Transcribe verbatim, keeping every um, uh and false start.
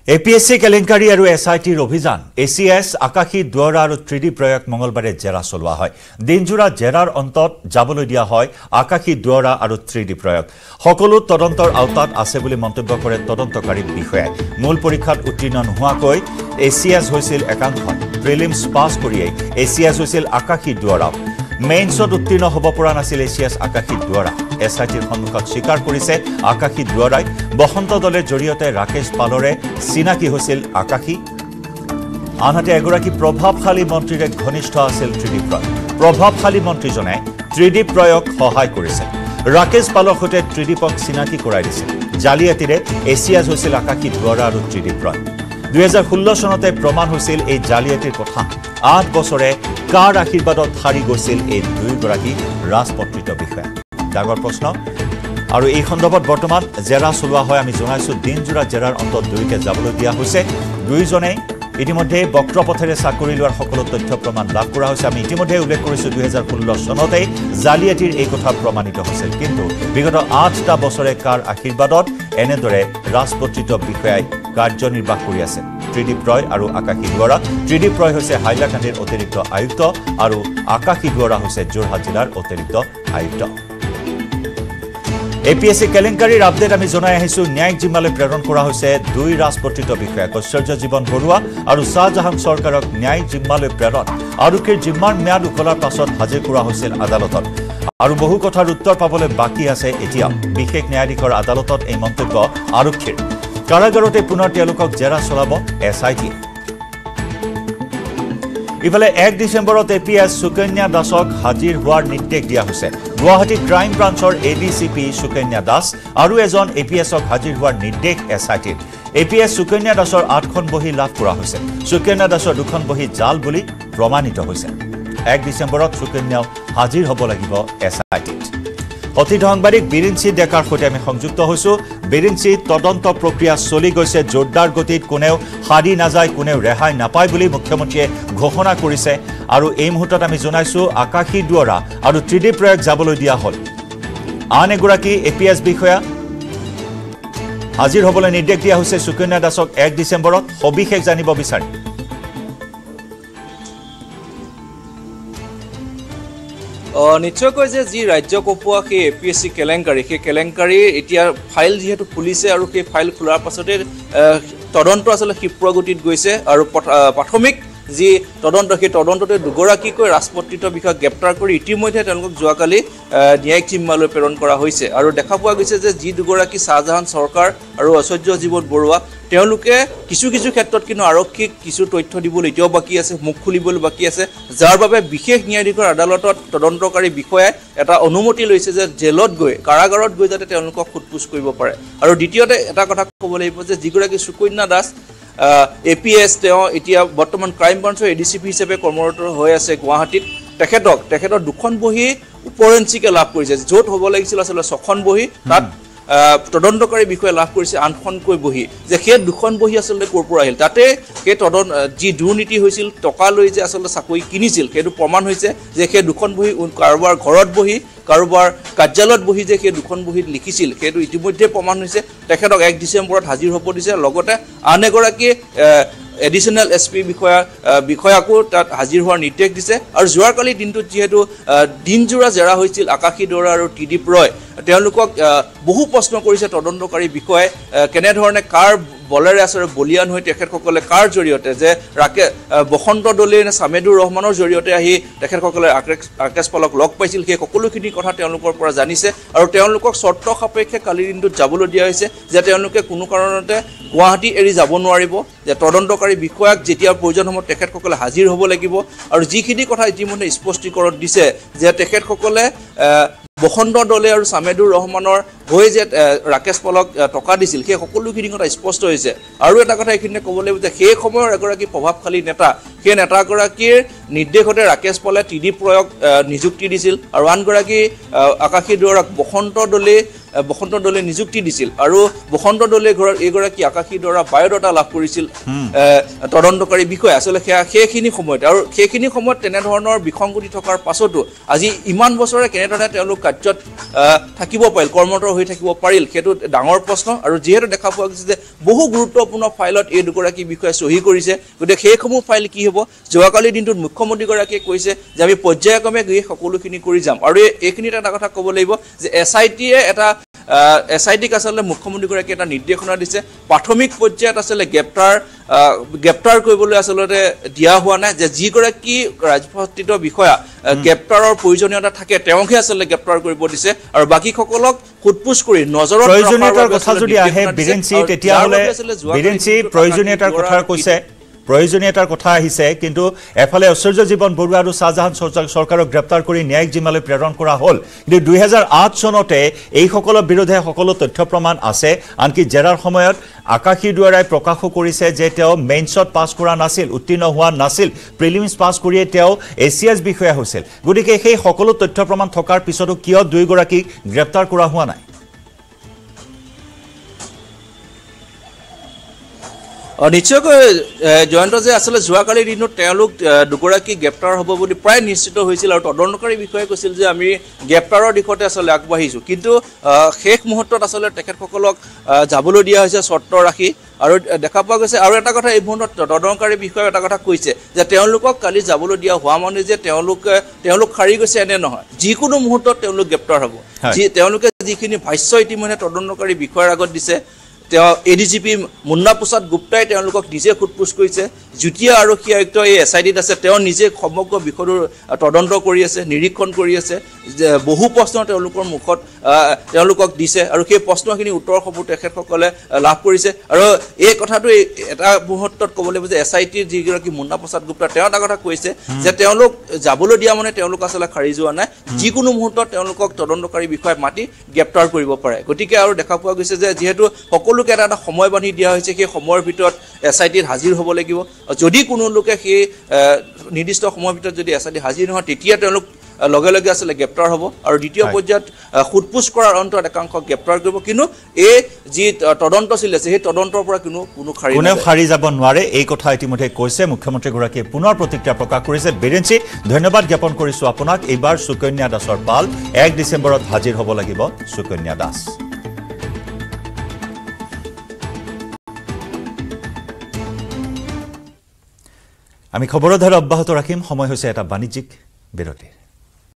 A P S C কেলেংকাৰী আৰু S I T অভিযান A C S আকাশী দুৱাৰা আৰু three D প্ৰয়োগ মঙলবাৰে জেৰা চলোৱা হয় দিনজোৰা জেৰাৰ অন্তত যাবলৈ দিয়া হয় আকাশী দুৱাৰা আৰু three D প্ৰয়োগ সকলো তদন্তৰ আওতাত আছে বুলি মন্তব্য কৰে তদন্তকাৰী বিষয়াই মূল পৰীক্ষাত উত্তীৰ্ণ নোহোৱাকৈ A C S হৈছিল একাংশ প্ৰিলিমছ পাছ কৰিয়েই A C S হৈছিল আকাশী দুৱাৰা মেইনছত উত্তীৰ্ণ হ'ব পৰা নাছিল A C S আকাশী দুৱাৰা S I Tৰ সন্মুখত স্বীকাৰ কৰিছে আকাশী দুৱাৰাই বসন্ত দলৰ জৰিয়তে ৰাকেশ পালৰে চিনাকি হৈছিল আকাশী আনহাতে এগৰাকী প্ৰভাৱশালী মন্ত্ৰীৰে ঘনিষ্ঠ আছিল three D প্ৰয়োগ প্ৰভাৱশালী মন্ত্ৰীজনে three D প্ৰয়োগ সহায় কৰিছে ৰাকেশ পালৰ সৈতে three D পক চিনাকি কৰাই দিছিল জালিয়াতিৰে A C S হৈছিল আকাশী দুৱাৰা আৰু three D প্ৰয়োগ দুই হাজাৰ ষোল্ল চনতে প্ৰমাণ হৈছিল এই জালিয়াতিৰ কথা আঠ বছৰে কাৰ আশীৰ্বাদত হাৰি গৈছিল এই দুইগৰাকী ৰাজপত্ৰিত বিষয়া ডাঙৰ প্ৰশ্ন আৰু এই সন্দৰ্ভত বৰ্তমান জেৰা চলোৱা হয় আমি জনাইছো দিনজোৰা জেৰাৰ অন্তত দুইকে যাবলৈ দিয়া হৈছে দুইজনে ইতিমধ্যে বক্ৰপথেৰে চাকৰি লোৱাৰ সকলো তথ্য প্ৰমাণ লাভ কৰা হৈছে আমি ইতিমধ্যে উল্লেখ কৰিছো দুই হাজাৰ ষোল্ল চনতে জালিয়াতিৰ এই কথা প্ৰমাণিত হৈছিল কিন্তু বিগত আঠটা বছৰে কাৰ আশীৰ্বাদত এনেদৰে ৰাজপত্ৰিত বিষয়াই কাৰ্যনিৰ্বাহ কৰি আছে three D প্ৰয় আৰু আকাশী দুৱাৰা three D প্ৰয় হৈছে হাইলাকান্দিৰ অতিৰিক্ত আয়ুক্ত আৰু আকাশী দুৱাৰা হৈছে যোৰহাট জিলাৰ অতিৰিক্ত আয়ুক্ত A P S C কেলেংকাৰীৰ আপডেট আমি জনাই আহিছো ন্যায়িক জিম্মালৈ প্ৰেৰণ কৰা হৈছে দুই ৰাজপত্ৰিত বিষয়া ঐশ্বৰ্য জীৱন বৰুৱা আৰু শাহজাহান চৰকাৰক ন্যায়িক জিম্মালৈ প্ৰেৰণ আৰক্ষীৰ জিম্মাৰ ম্যাদ উকলাৰ পাছত হাজিৰ কৰা হৈছিল আদালতত আৰু বহু কথাৰ উত্তৰ পাবলৈ বাকি আছে এতিয়া বিশেষ ন্যায়াধীশৰ আদালতত এই মন্তব্য আৰক্ষীৰ কাৰাগাৰতে পুনৰ তেওঁলোকক জেৰা চলাব S I T ইফালে এক ডিসেম্বৰত A P S সুকন্যা দাসক হাজিৰ হোৱাৰ নিৰ্দেশ দিয়া হৈছে গুৱাহাটী ক্ৰাইম ব্ৰাঞ্চৰ A D C P Sukanya Das আৰু এজন A P S ক হাজিৰ হোৱাৰ নিৰ্দেশ S I T A P S Sukanya দাসৰ আঠখন বহি লাভ কৰা হৈছে সুকন্যা দাসৰ দুখন বহি জাল বুলি প্ৰমাণিত হৈছে এক ডিসেম্বৰত সুকন্যাও হাজিৰ হ'ব লাগিব S I T অতীত সাংবাদিক বিৰিঞ্চি ডেকাৰ সৈতে আমি সংযুক্ত হৈছো বিৰিঞ্চি তদন্ত প্ৰক্ৰিয়া চলি গৈছে জোৰদাৰ গতিত কোনেও হাৰি নাযায় কোনেও ৰেহাই নাপায় বুলি মুখ্যমন্ত্ৰীয়ে ঘোষণা কৰিছে আৰু এই মুহূৰ্তত আমি জনাইছো আকাশী দুৱাৰা আৰু three D প্ৰয়োগ যাবলৈ দিয়া হ'ল আন এগৰাকী A P S বিষয়া হাজিৰ হ'বলৈ নিৰ্দেশ দিয়া হৈছে সুকন্যা দাসক এক ডিসেম্বৰত সবিশেষ জানিব বিচাৰি নিশ্চয়কৈ যে যি ৰাজ্য কপোৱা সেই A P S C কেলেংকাৰী সেই কেলেংকাৰী এতিয়া ফাইল যিহেতু খুলিছে আৰু সেই ফাইল খোলাৰ পাছতে তদন্ত আসলে ক্ষিপ্ৰগতিত গৈছে আৰু প্ৰাথমিক যি তদন্ত সেই তদন্ততে দুগৰাকীকৈ ৰাজপত্ৰিত বিষয়া গ্ৰেপ্তাৰ কৰি ইতিমধ্যে তেওঁলোকক যোৱাকালি ন্যায়িক জিম্মালৈ প্ৰেৰণ কৰা হৈছে আৰু দেখা পোৱা গৈছে যে যি দুগৰাকী শাহজাহান চৰকাৰ আৰু ঐশ্বৰ্য জীৱন বৰুৱা তেওঁলোকে কিছু কিছু ক্ষেত্ৰত কিন্তু আৰক্ষীক কিছু তথ্য দিবলৈ এতিয়াও বাকি আছে মুখ খুলিবলৈ বাকি আছে যাৰ বাবে বিশেষ ন্যায়াধীশৰ আদালতত তদন্তকাৰী বিষয়াই এটা অনুমতি লৈছে যে জেলত গৈ কাৰাগাৰত গৈ যাতে তেওঁলোকক খুটপুছ কৰিব পাৰে আৰু দ্বিতীয়তে এটা কথা ক'ব লাগিব যে যিগৰাকী Sukanya Das A P S তেওঁ এতিয়া বৰ্তমান ক্ৰাইম ব্ৰাঞ্চৰ A D C P হিচাপে কৰ্মৰত হৈ আছে গুৱাহাটীত তেখেতক তেখেতৰ দুখন বহি উপৰেঞ্চিকে লাভ কৰিছে য'ত হ'ব লাগিছিল আসলে ছখন বহি তাত তদন্তকাৰী বিষয়ে লাভ কৰিছে আঠখনকৈ বহি যে সেই দুখন বহি আসলে ক'ৰ পৰা আহিল তাতে সেই তদন্ত যি দুৰ্নীতি হৈছিল টকা লৈ যে আসলে চাকৰি কিনিছিল সেইটো প্ৰমাণ হৈছে যে সেই দুখন বহি কাৰোবাৰ ঘৰত বহি কাৰোবাৰ কাৰ্যালয়ত বহি যে সেই দুখন বহিত লিখিছিল সেইটো ইতিমধ্যে প্ৰমাণ হৈছে তেখেতক এক ডিসেম্বৰত হাজিৰ হ'ব দিছে লগতে আন এগৰাকী এডিশনাল S P বিষয়া বিষয়াকো তাত হাজিৰ হোৱাৰ নিৰ্দেশ দিছে আৰু যোৱাকালি দিনটোত যেহেতু দিনজোৰা জেৰা হৈছিল আকাশী দুৱাৰা আৰু three D প্ৰয় তেওঁলোকক বহু প্ৰশ্ন কৰিছে তদন্তকাৰী বিষয়াই কেনেধৰণে কাৰ বলেৰে আসলে বলিয়ান হৈ তেখেতসকলে কাৰ জৰিয়তে যে ৰাকে বসন্ত দলে নে সামেদুৰ ৰহমানৰ জৰিয়তে আহি তেখেতসকলে আকাশ পালক লগ পাইছিল সেই সকলোখিনি কথা তেওঁলোকৰ পৰা জানিছে আৰু তেওঁলোকক চৰ্ত সাপেক্ষে কালি দিনটোত যাবলৈ দিয়া হৈছে যে তেওঁলোকে কোনো কাৰণতে গুৱাহাটী এৰি যাব নোৱাৰিব যে তদন্তকাৰী বিষয়াক যেতিয়া প্ৰয়োজন হ'ব তেখেতসকলে হাজিৰ হ'ব লাগিব আৰু যিখিনি কথা ইতিমধ্যে স্পষ্টীকৰণ দিছে যে তেখেতসকলে বসন্ত দলে আৰু সামেদুৰ ৰহমানৰ হৈ যে ৰাকেশ পালক টকা দিছিল সেই সকলোখিনি কথা স্পষ্ট হৈছে আৰু এটা কথা এইখিনিতে ক'ব লাগিব যে সেই সময়ৰ এগৰাকী প্ৰভাৱশালী নেতা সেই নেতাগৰাকীৰ নিৰ্দেশতে ৰাকেশ পালে three D প্ৰয়োগ নিযুক্তি দিছিল আৰু আনগৰাকী আকাশী দুৱাৰাক বসন্ত দলে বসন্ত দলে নিযুক্তি দিছিল আৰু বসন্ত দলে ঘৰৰ এগৰাকী আকাশী দুৱাৰা বায়ডাটা লাভ কৰিছিল তদন্তকাৰী বিষয় আসলে সেইখিনি সময়ত আৰু সেইখিনি সময়ত তেনে ধৰণৰ বিসংগতি থকাৰ পাছতো আজি ইমান বছৰে কেনেধৰণে তেওঁলোক কাৰ্যত থাকিব পাৰিল কৰ্মৰত হৈ থাকিব পাৰিল সেইটো ডাঙৰ প্ৰশ্ন আৰু যেহেতু দেখা পোৱা গৈছে যে বহু গুৰুত্বপূৰ্ণ ফাইলত এই দুগৰাকী বিষয়ে সহি কৰিছে গতিকে সেইসমূহ ফাইল কি হ'ব যোৱাকালি দিনটোত মুখ্যমন্ত্ৰীগৰাকীয়ে কৈছে যে আমি পৰ্যায়ক্ৰমে গৈ সকলোখিনি কৰি যাম আৰু এইখিনিত এটা কথা ক'ব লাগিব যে এছ আই টিয়ে এটা এছ আই টিক আচলতে মুখ্যমন্ত্ৰীগৰাকীয়ে এটা নিৰ্দেশনা দিছে প্ৰাথমিক পৰ্যায়ত আচলতে গ্ৰেপ্তাৰ গ্ৰেপ্তাৰ কৰিবলৈ আচলতে দিয়া হোৱা নাই যে যিগৰাকী ৰাজপত্ৰিত বিষয়া গ্ৰেপ্তাৰৰ প্ৰয়োজনীয়তা থাকে তেওঁকহে আচলতে গ্ৰেপ্তাৰ কৰিব দিছে আৰু বাকীসকলক ফুটপুছ কৰি নজৰত প্ৰয়োজনীয়তাৰ কথা যদি আহে বিৰেঞ্চি তেতিয়াহ'লে বিৰেঞ্চি প্ৰয়োজনীয়তাৰ কথা কৈছে প্ৰয়োজনীয়তাৰ কথা আহিছে কিন্তু এফালে ঐশ্বৰ্য জীৱন বৰুৱা আৰু শাহজাহান চৰকাৰক গ্ৰেপ্তাৰ কৰি ন্যায়িক জিম্মালৈ প্ৰেৰণ কৰা হ'ল কিন্তু দুই হাজাৰ আঠ চনতে এইসকলৰ বিৰুদ্ধে সকলো তথ্য প্ৰমাণ আছে আনকি জেৰাৰ সময়ত আকাশী দুৱাৰাই প্ৰকাশো কৰিছে যে তেওঁ মেইনছত পাছ কৰা নাছিল উত্তীৰ্ণ হোৱা নাছিল প্ৰিলিমছ পাছ কৰিয়ে তেওঁ এ চি এছ বিষয়া হৈছিল গতিকে সেই সকলো তথ্য প্ৰমাণ থকাৰ পিছতো কিয় দুয়োগৰাকীক গ্ৰেপ্তাৰ কৰা হোৱা নাই নিশ্চয়কৈ জয়ন্ত যে আচলতে যোৱাকালিৰ দিনত তেওঁলোক দুগৰাকী গ্ৰেপ্তাৰ হ'ব বুলি প্ৰায় নিশ্চিত হৈছিল আৰু তদন্তকাৰী বিষয়াই কৈছিল যে আমি গ্ৰেপ্তাৰৰ দিশতে আচলতে আগবাঢ়িছোঁ কিন্তু শেষ মুহূৰ্তত আচলতে তেখেতসকলক যাবলৈ দিয়া হৈছে চৰ্ত ৰাখি আৰু দেখা পোৱা গৈছে আৰু এটা কথা এই মুহূৰ্তত তদন্তকাৰী বিষয়ে এটা কথা কৈছে যে তেওঁলোকক কালি যাবলৈ দিয়া হোৱা মানে যে তেওঁলোক তেওঁলোক সাৰি গৈছে এনে নহয় যিকোনো মুহূৰ্তত তেওঁলোক গ্ৰেপ্তাৰ হ'ব যি তেওঁলোকে যিখিনি ভাষ্য ইতিমধ্যে তদন্তকাৰী বিষয়াৰ আগত দিছে তেওঁ A D G P Munna Prasad গুপ্তাই তেওঁলোকক নিজে খুটপুছ কৰিছে যুটীয়া আৰক্ষী আয়ুক্ত এই এছ আই ডিত আছে তেওঁ নিজে সমগ্ৰ বিষয়টোৰ তদন্ত কৰি আছে নিৰীক্ষণ কৰি আছে বহু প্ৰশ্ন তেওঁলোকৰ মুখত তেওঁলোকক দিছে আৰু সেই প্ৰশ্নখিনি উত্তৰসমূহ তেখেতসকলে লাভ কৰিছে আৰু এই কথাটো এটা মুহূৰ্তত ক'ব লাগিব যে এছ আই টিৰ যিগৰাকী মুন্না প্ৰসাদ গুপ্তা তেওঁ এটা কথা কৈছে যে তেওঁলোক যাবলৈ দিয়া মানে তেওঁলোক আচলতে খাৰি যোৱা নাই যিকোনো মুহূৰ্তত তেওঁলোকক তদন্তকাৰী বিষয়াই মাতি গ্ৰেপ্তাৰ কৰিব পাৰে গতিকে আৰু দেখা পোৱা গৈছে যে যিহেতু সকলো এটা এটা সময় বান্ধি দিয়া হৈছে সেই সময়ৰ ভিতৰত এছ আই টিত হাজিৰ হ'ব লাগিব যদি কোনো লোকে সেই নিৰ্দিষ্ট সময়ৰ ভিতৰত যদি এছ আই টি হাজিৰ নহয় তেতিয়া তেওঁলোক লগে লগে আচলতে গ্ৰেপ্তাৰ হ'ব আৰু দ্বিতীয় পৰ্যায়ত খুটপুছ কৰাৰ অন্তত একাংশক গ্ৰেপ্তাৰ কৰিব কিন্তু এই যি তদন্ত চলি আছে সেই তদন্তৰ পৰা কোনো কোনো খাৰি কোনেও খাৰি যাব নোৱাৰে এই কথা ইতিমধ্যে কৈছে মুখ্যমন্ত্ৰীগৰাকীয়ে পুনৰ প্ৰতিক্ৰিয়া প্ৰকাশ কৰিছে বিৰেঞ্চি ধন্যবাদ জ্ঞাপন কৰিছোঁ আপোনাক এইবাৰ সুকন্যা দাসৰ পাল এক ডিচেম্বৰত হাজিৰ হ'ব লাগিব সুকন্যা দাস আমি খবৰৰ ধাৰা অব্যাহত ৰাখিম সময় হৈছে এটা বাণিজ্যিক বিৰতিৰ